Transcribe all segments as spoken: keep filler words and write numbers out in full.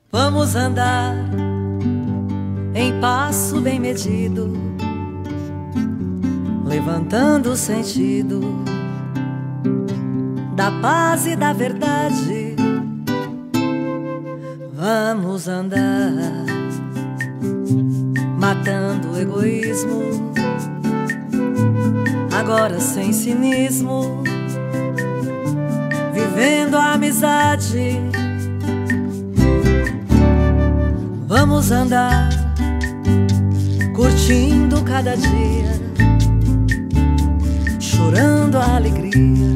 Vamos andar em passo bem medido, levantando o sentido da paz e da verdade. Vamos andar matando o egoísmo, agora sem cinismo, vivendo a amizade. Vamos andar curtindo cada dia, chorando a alegria,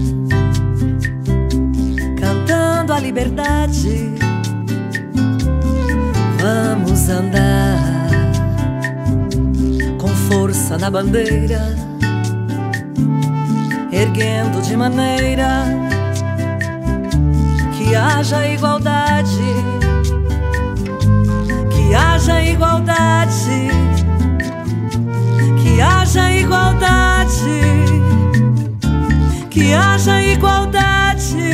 cantando a liberdade. Vamos andar com força na bandeira, erguendo de maneira que haja igualdade, que haja igualdade, que haja igualdade, que haja igualdade.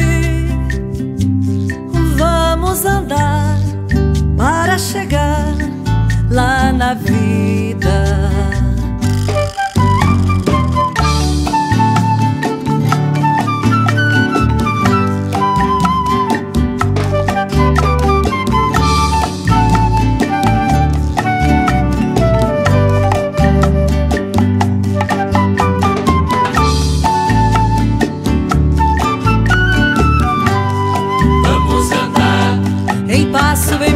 Vamos andar para chegar lá na vida. Em passo